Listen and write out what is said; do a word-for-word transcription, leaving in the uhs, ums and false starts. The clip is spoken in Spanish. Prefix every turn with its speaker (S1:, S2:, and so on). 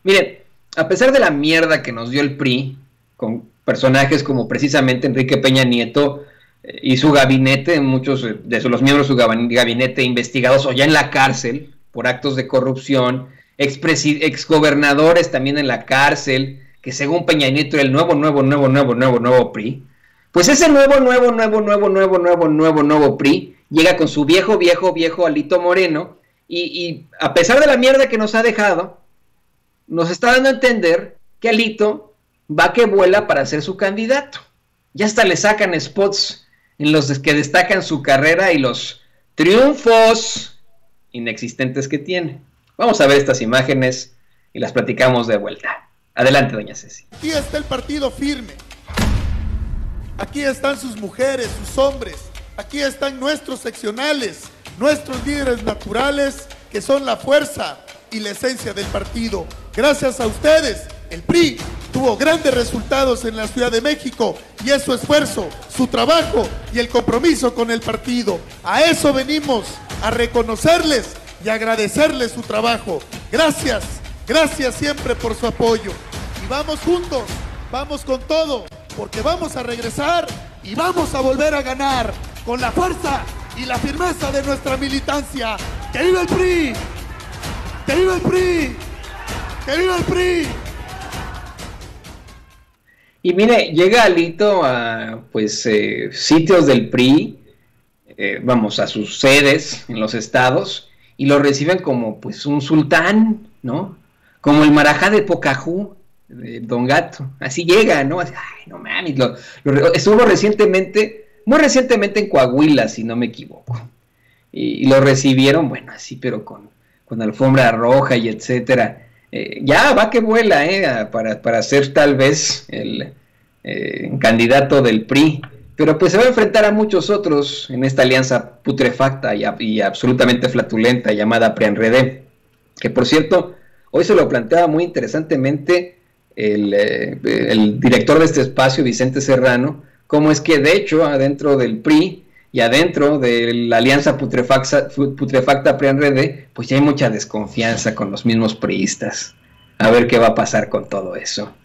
S1: Miren, a pesar de la mierda que nos dio el P R I, con personajes como precisamente Enrique Peña Nieto eh, y su gabinete, muchos de los miembros de su gabinete investigados o ya en la cárcel por actos de corrupción, exgobernadores también en la cárcel, que según Peña Nieto era el nuevo, nuevo, nuevo, nuevo, nuevo, nuevo P R I, pues ese nuevo, nuevo, nuevo, nuevo, nuevo, nuevo, nuevo, nuevo P R I llega con su viejo, viejo, viejo Alito Moreno y, y a pesar de la mierda que nos ha dejado, nos está dando a entender que Alito va que vuela para ser su candidato. Ya hasta le sacan spots en los que destacan su carrera y los triunfos inexistentes que tiene. Vamos a ver estas imágenes y las platicamos de vuelta. Adelante, doña Ceci.
S2: Aquí está el partido firme. Aquí están sus mujeres, sus hombres. Aquí están nuestros seccionales, nuestros líderes naturales, que son la fuerza y la esencia del partido. Gracias a ustedes, el P R I tuvo grandes resultados en la Ciudad de México y es su esfuerzo, su trabajo y el compromiso con el partido. A eso venimos, a reconocerles y agradecerles su trabajo. Gracias, gracias siempre por su apoyo. Y vamos juntos, vamos con todo, porque vamos a regresar y vamos a volver a ganar con la fuerza y la firmeza de nuestra militancia. ¡Que viva el P R I! ¡Que viva el P R I! ¡Que viva el P R I!
S1: Y mire, llega Alito a pues eh, sitios del P R I, eh, vamos, a sus sedes en los estados, y lo reciben como pues un sultán, ¿no? Como el marajá de Pocahú, de Don Gato. Así llega, ¿no? Así, ay, no mames, lo, lo, estuvo recientemente, muy recientemente en Coahuila, si no me equivoco. Y, y lo recibieron, bueno, así, pero con, con alfombra roja y etcétera. Eh, ya va que vuela, eh, para, para ser tal vez el eh, candidato del P R I, pero pues se va a enfrentar a muchos otros en esta alianza putrefacta y, y absolutamente flatulenta llamada P R I A N R D, que por cierto, hoy se lo planteaba muy interesantemente el, eh, el director de este espacio, Vicente Serrano, cómo es que de hecho adentro del P R I y adentro de la alianza putrefacta, putrefacta P R I A N R D, pues ya hay mucha desconfianza con los mismos priistas. A ver qué va a pasar con todo eso.